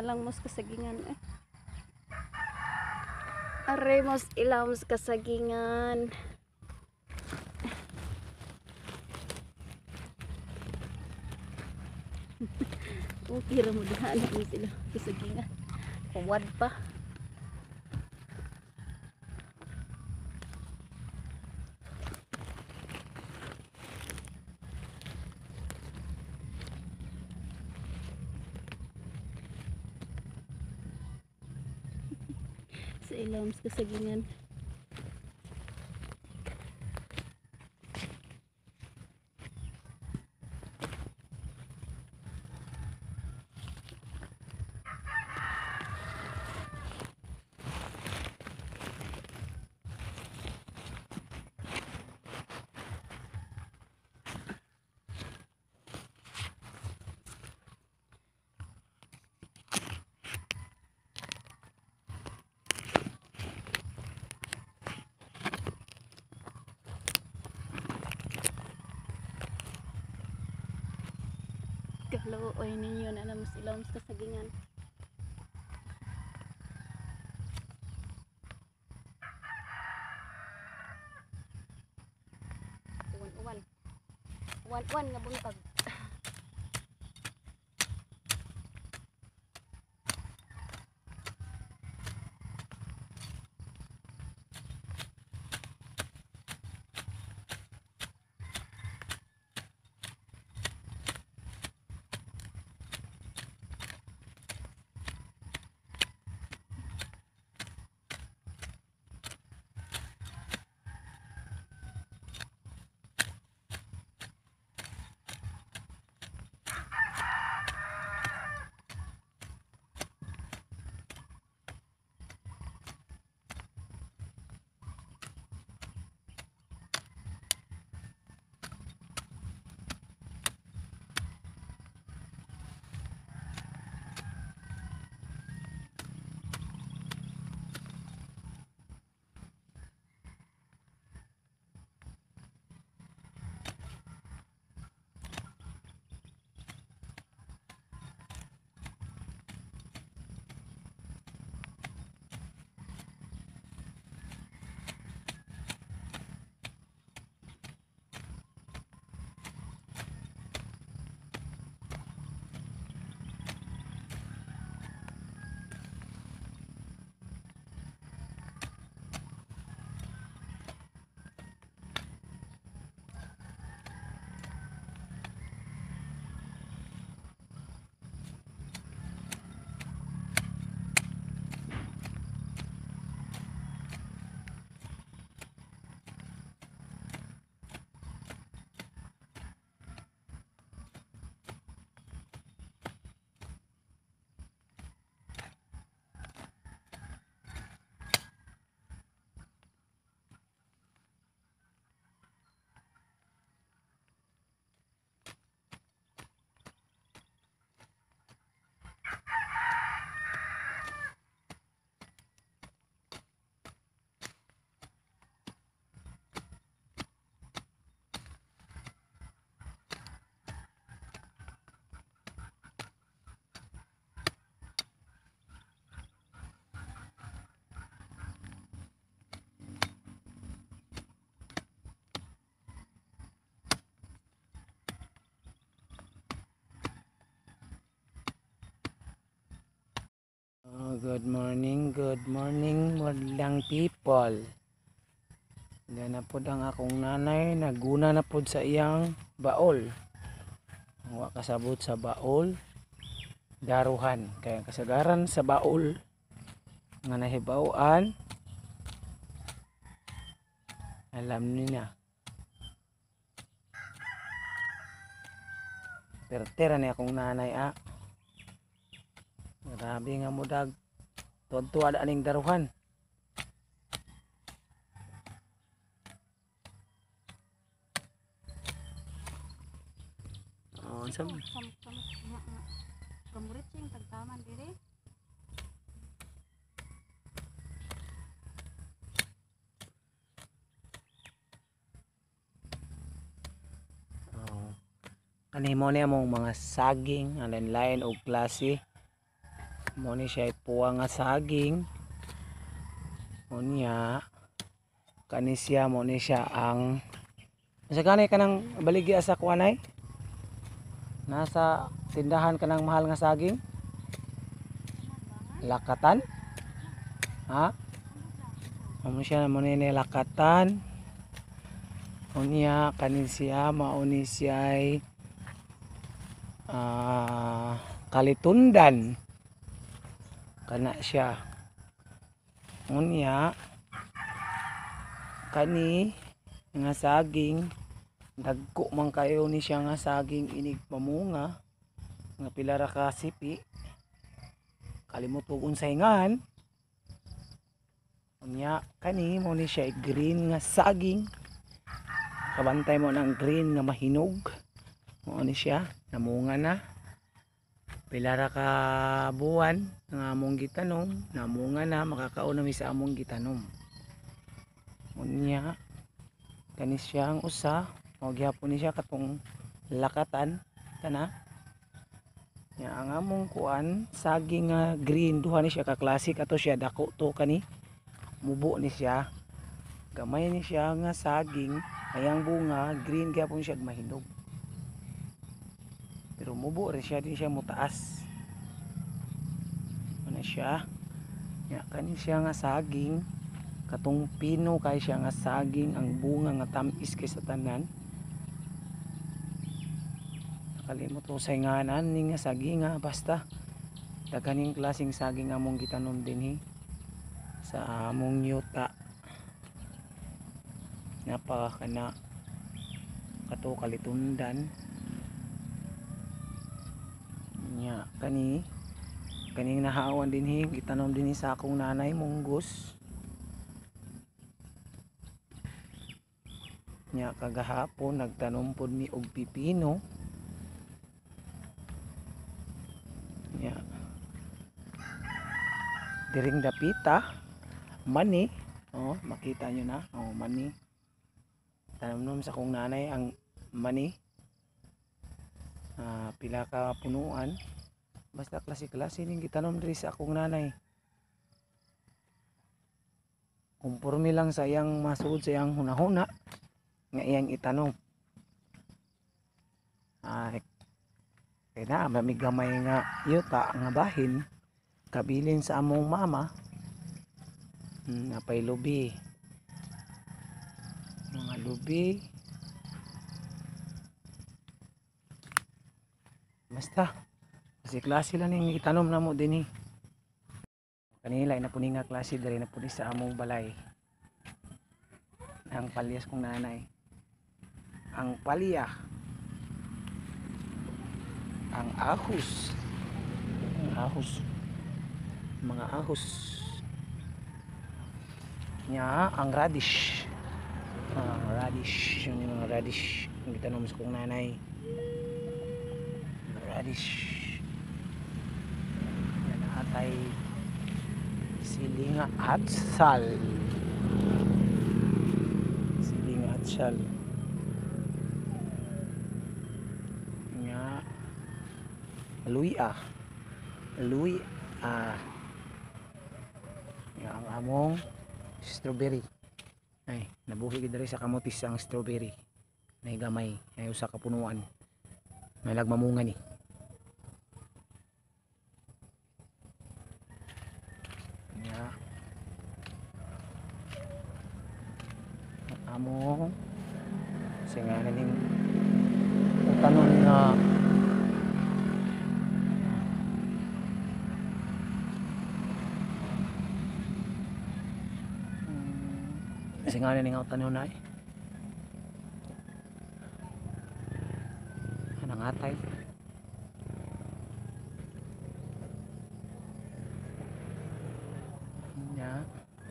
lang mos kasagingan eh. Are mos ilamos kasagingan. Okay ra mo diha na sila kasagingan. Kuwad pa. Sa ilamos kasagingan. Kaluoy ninyo na naman sila mas kasagingan. Uwan-uwan. Uwan-uwan nga buntag. Good morning, madlang people. Diyan na pod ang akong nanay, naguna na pod sa iyang baol. Wa kasabot sa baol, daruhan. Kaya kasagaran sa baol nga nahibaw-an, alam niya. Pertera ni akong nanay Grabe nga mudag. Tuwa da aning daruhan. Oh, Kamurit sing tagtaman dire. Kanimo niya mong mga saging, lain-lain og klase. Mo ni siya ipuwa nga saging. Unya kani siya mo ni siya ang sa kanay kanang baligya sa kuanay. Nasa tindahan kanang mahal nga saging. Lakatan. Ha? Amo siya mo ni lakatan. Unya kani siya mao ni siya ay kalitundan. Kana siya. Unya kani nga saging dagko man kayo ni siya nga saging inig pamunga nga pila ra ka sipi. Kalimot og unsay ngan. Unya kani mo ni siya green nga saging. Kabantay mo ng green nga mahinog. Mo ni siya namunga na. Pila ra ka buwan nga among gitanom, namunga na makakaon na mi sa among gitanom. Unya kani siya ang usa, mao gyapon ni siya katong lakatan kana. Ya ang among kuan saging nga green duha ni siya ka classic ato siya dako to kani. Mubo ni siya. Gamay ni siya nga saging, ayang bunga green gyapon siya mahinog. Pero mubo rin siya, di siya mutaas. Ano siya? Ya, kani siya nga saging. Katong pino kay siya nga saging. Ang bunga nga tamis kay sa tanan. Nakalimot ko sa nganan ni nga saging nga. Basta, daganing klaseng saging among gitanom din sa among yuta. Napaka kana kato kalitundan. Nya kaning nahawan din gitanom din sa akong nanay munggos. Nya kagahapon nagtanom pod mi og pipino. Nya diring dapita mani, oh makita nyo na, oh mani. Tanom sa akong nanay ang mani. Pila ka punuan, basta klase-klase ning gitanom diri sa akong nanay. Kumporme lang sa iyang masuod sa iyang hunahuna nga iyang itanom. Kaya na mamigamay nga yuta nga bahin kabilin sa among mama. Napay lubi, mga lubi. Basta kasi klase lang yung itanom na mo din kanila na po nga klase dali na po sa among balay. Ang palyas kong nanay, ang palya, ang ahos, mga ahos nya, ang radish, yung mga radish ang itanom sa kong nanay. Radish yan atay silinga at sal nga luya nga ang among strawberry ay nabuhi gid diri sa kamotis ang strawberry nay gamay ay usa ka punuan may lagmamunga ni. Amo singanan ning tanon nga singanan ning tanon na anang atay nya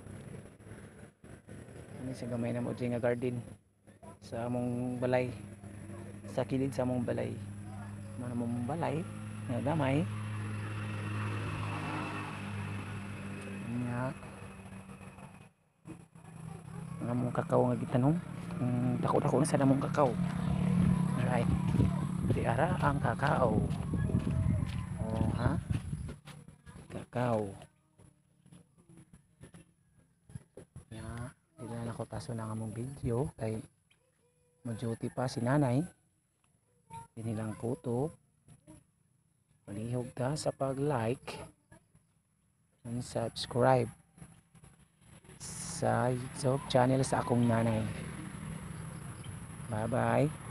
sa gamay na mo nga garden sa among balay, sa kilid sa among balay, manamong balay nga gamay nya ang among kakao nga gitanong dako-dako na sa among kakao. Alright, di ara ang kakao, oh ha Siargao. Ya, dili na ako taso ng among video kay mo-duty pa si nanay. Dinilang puto. Malihog ta sa pag-like and subscribe sa YouTube channel sa akong nanay. Bye bye.